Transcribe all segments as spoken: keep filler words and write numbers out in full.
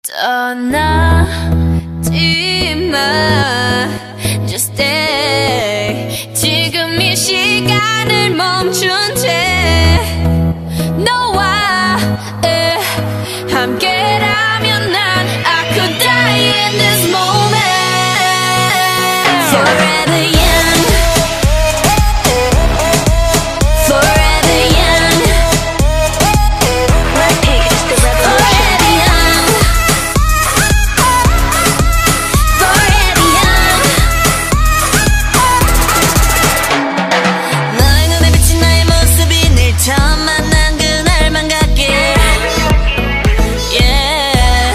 떠나지 마 Just stay 지금 이 시간을 멈춘 채 너와 에, 함께라면 난 I could die in this moment Forever young Forever young BLACKPINK is the revolution Forever young 너의 눈에 비친 나의 모습이 늘 처음 만난 그날만 같길 Yeah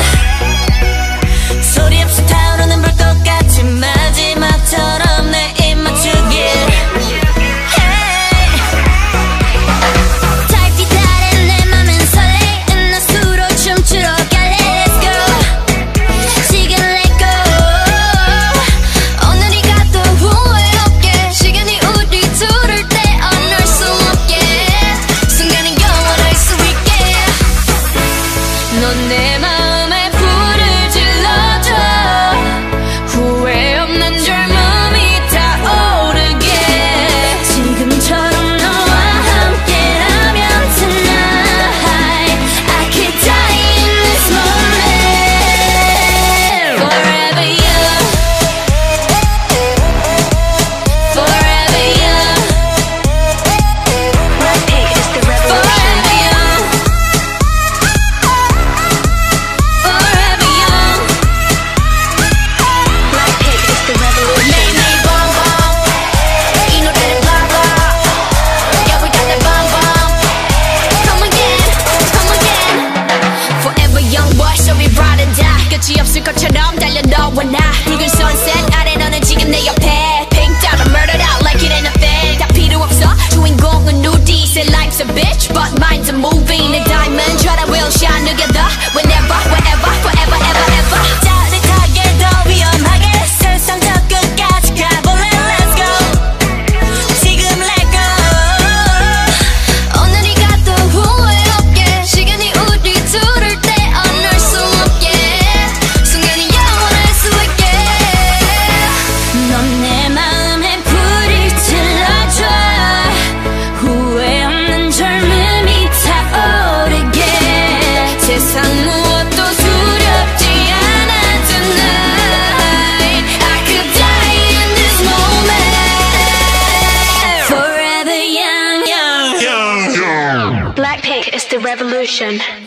소리 없이 타오르는 불꽃같이 마지막처럼 내 입 맞추길 Hey 달빛 아래 내 맘은 설레는 나수로 춤추러 갈래 Let's go 시간 let go 오늘이 가도 후회 없게 시간이 우리 둘을 떼어놓을 수 없게 순간이 영원할 수 있게 넌 내 마음에 불을 질러줘 후회 없는 젊음이 타오르게 지금처럼 너와 함께라면 tonight I could die in this moment Forever young Forever young BLACKPINK is the revolution Forever young Forever young BLACKPINK is the revolution 매일매일 bomb bomb 이 노래는 blah blah Yeah we got that bomb bomb Come again Come again Forever young boy so we ride and die 끝이 없을 것처럼 달려 너와 나 붉은 sunset 아래 너는 지금 내 옆에 Pink down and murdered out like it ain't a thing 다 필요 없어 주인공은 우리 Say life's a bitch but mine's a movie 내 diamond try to will shine together Whenever wherever forever ever ever 짜릿하게 더 위험하게 세상 저 끝까지 가볼래 Let's go 지금 let go 오늘이 가도 후회 없게 시간이 우리 둘을 떼어놓을 수 없게 순간이 영원할 수 있게 넌 내 마음에 불을 질러줘 후회 없는 젊음이 타오르게 세상 무엇도 두렵지 않아 tonight I could die in this moment Forever young young, young. BLACKPINK is the revolution